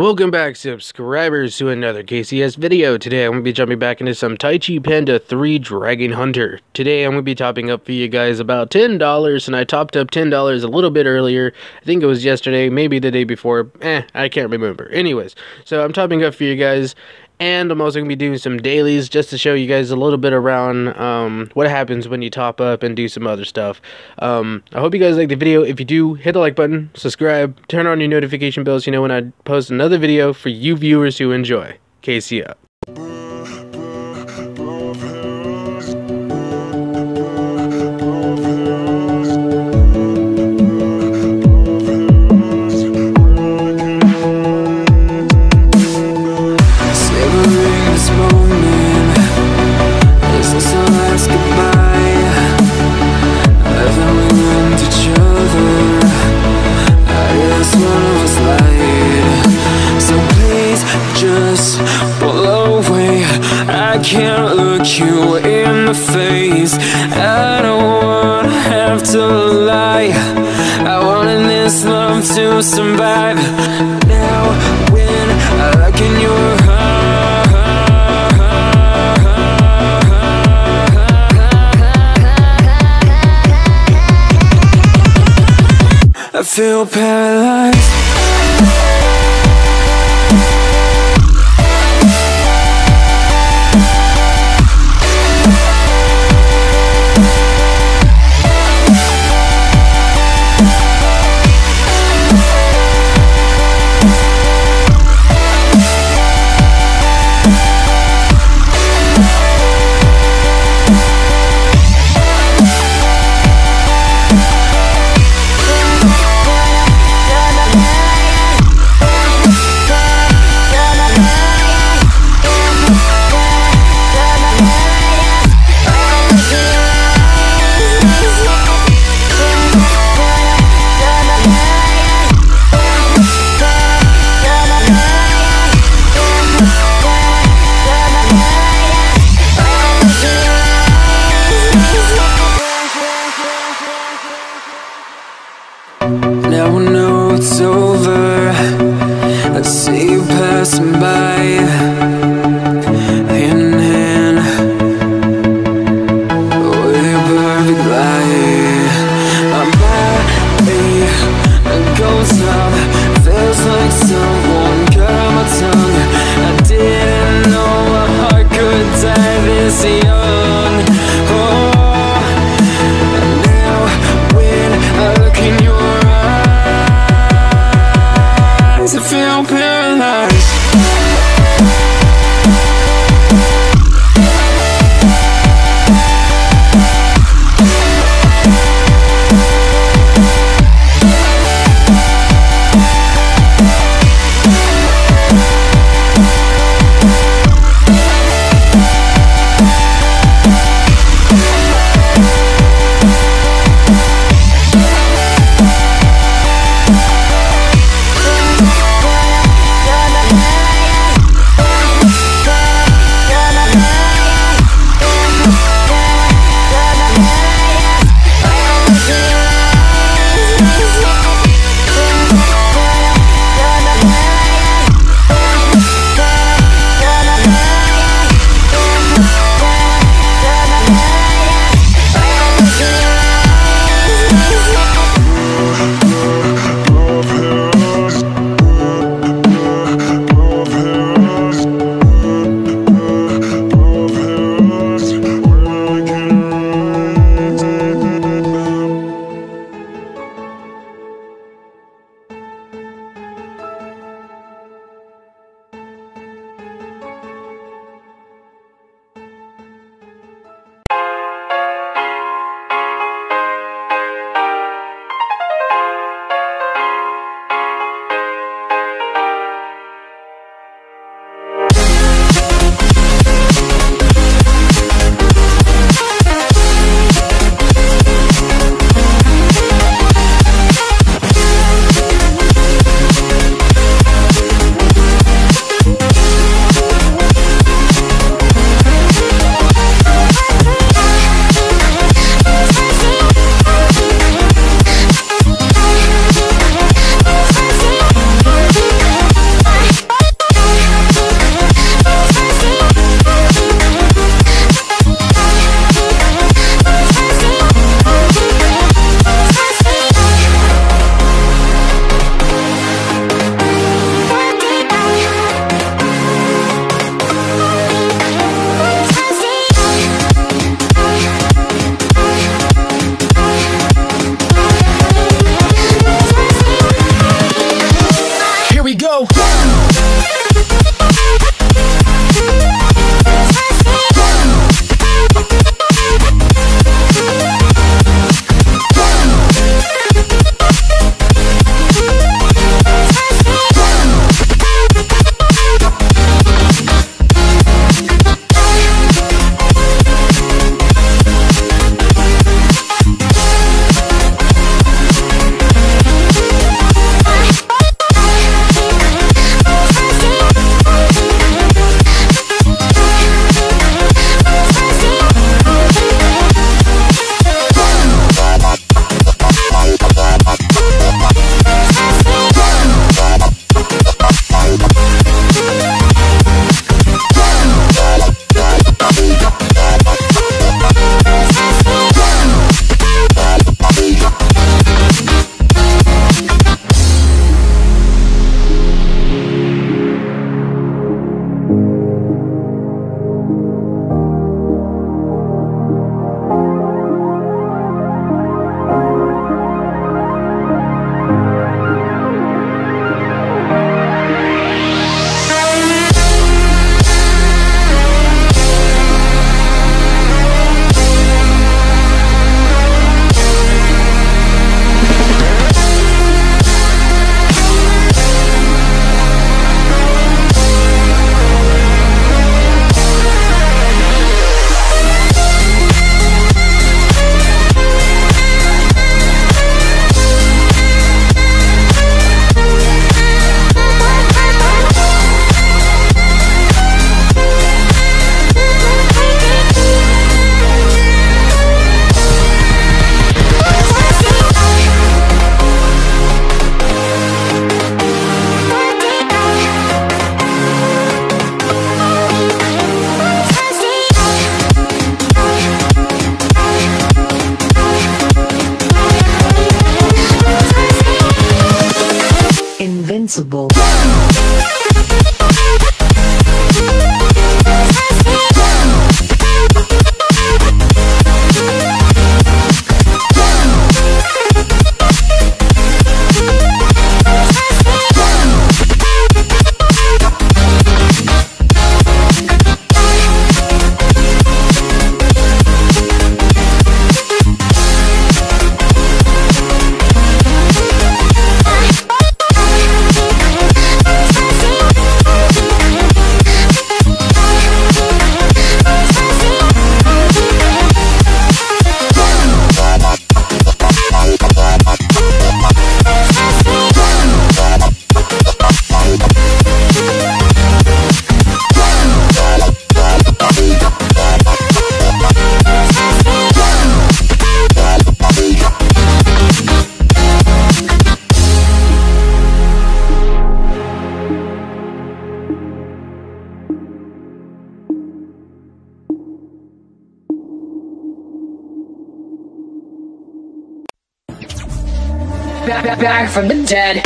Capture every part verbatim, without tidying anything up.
Welcome back, subscribers, to another K C S video. Today I'm going to be jumping back into some Taichi Panda three Dragon Hunter. Today I'm going to be topping up for you guys about ten dollars, and I topped up ten dollars a little bit earlier. I think it was yesterday, maybe the day before. Eh, I can't remember. Anyways, so I'm topping up for you guys. And I'm also going to be doing some dailies just to show you guys a little bit around um, what happens when you top up and do some other stuff. Um, I hope you guys like the video. If you do, hit the like button, subscribe, turn on your notification bells so you know when I post another video for you viewers who enjoy. K C up. I can't look you in the face. I don't wanna have to lie. I wanted this love to survive. Now when I look in your heart, I feel paralyzed. back, back, back from the dead.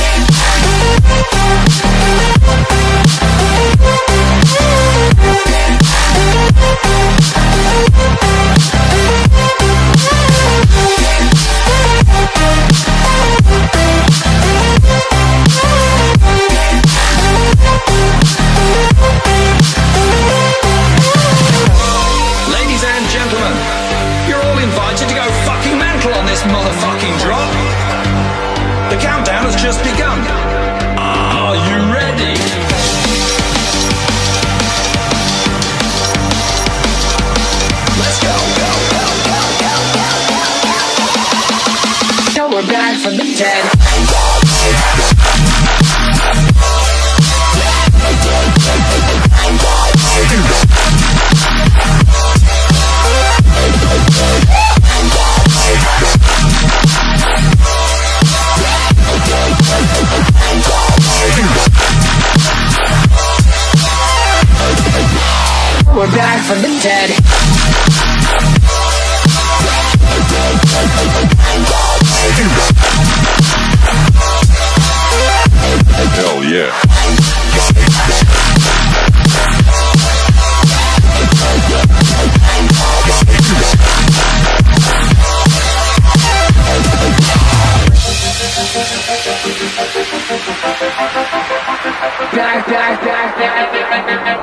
Ladies and gentlemen, you're all invited to go fucking mental on this motherfucking drop. The countdown has just begun. Are you ready? Let's go, go, go, go, go, go, go. Now we're back from the dead. We're back from the dead. Hell yeah. Back, back, back, back, back.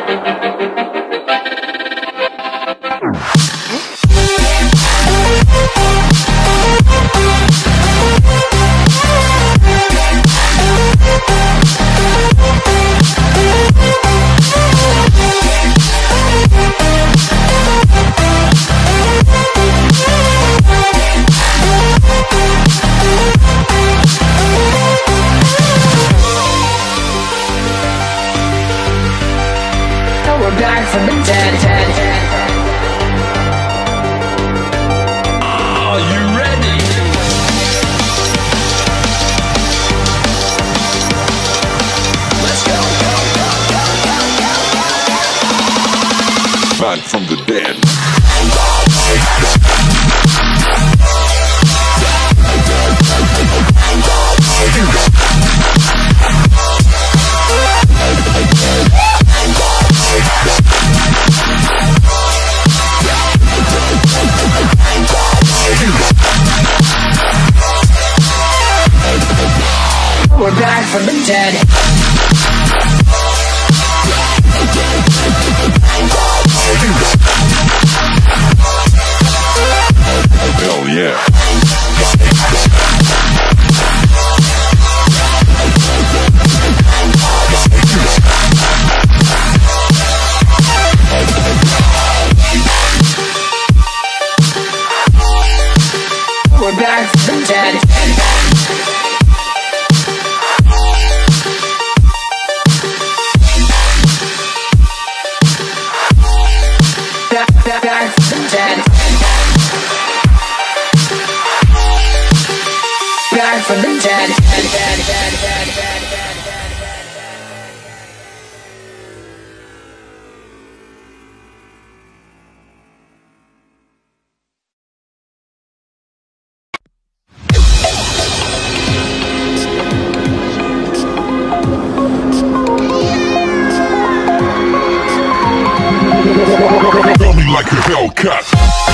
Back from the dead, dead, dead. Are you ready? Let's go, go, go, go, go, go, go. Back from the dead. We're back from the dead. Hell yeah. We're back from the dead. Back, back, back from the dead. Back from the dead. Dead, dead, dead, dead, dead, dead, dead. Got me like a Hellcat.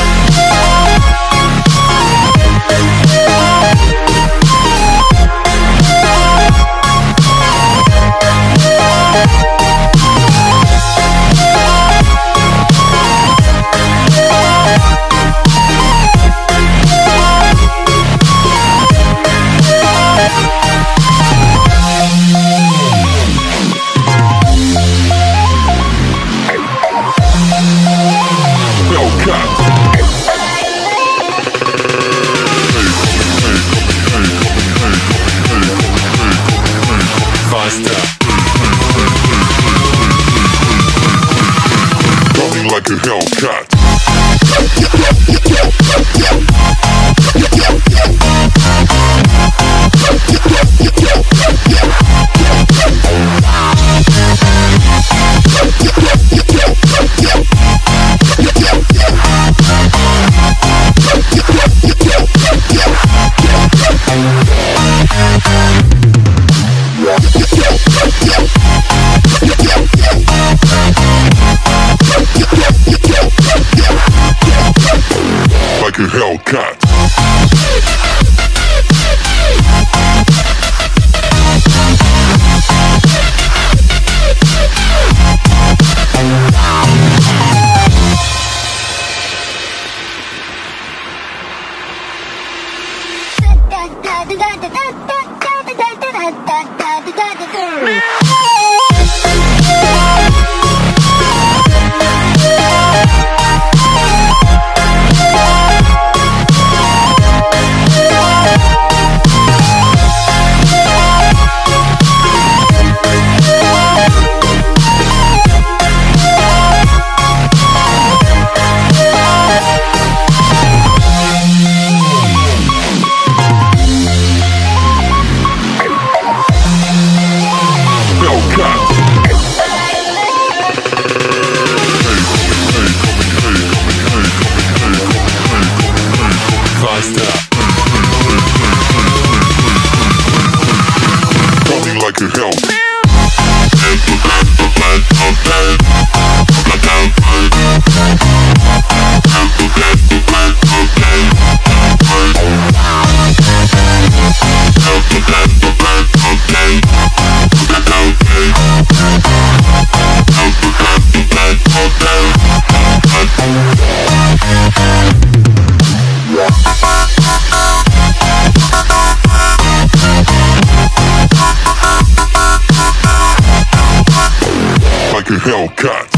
Faster. Got me like a Hellcat. We'll be right back. like a Hellcat. Coming like a hell. Like a Hellcat.